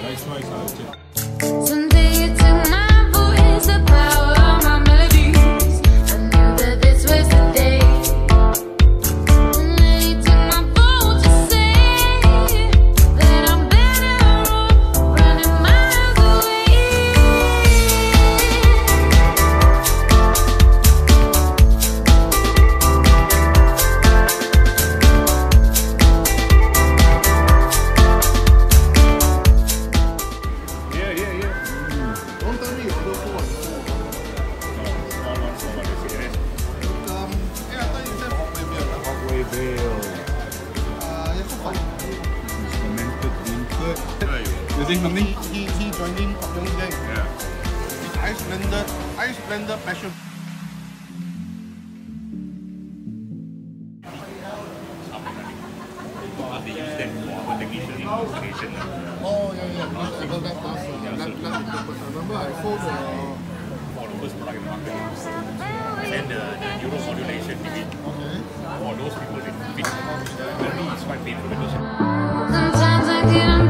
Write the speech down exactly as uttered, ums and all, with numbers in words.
nice noise. Someday you took my voice, the power of my melodies. I knew that this was the day. And then you took my phone to say that I'm better off running miles away. Yeah, yeah, yeah. Don't tell me you order four and four. No, no, not for what is it? Um, yeah, I thought you said Hawkway beer. Hawkway Vale. Uh, yeah, so fun. Fermented bean curd. You think something? He, he joined in Pak Yong's gang. Yeah. It's ice blended, ice blended passion. They use that for our technician investigation. Oh, yeah, yeah. Because I got that last, uh, Yeah, last, so- last interpret. I remember I sold the... For the first product in the market. And then the, the neuromodulation degree. Okay. For those people with fit. Apparently it's quite painful. Sometimes I get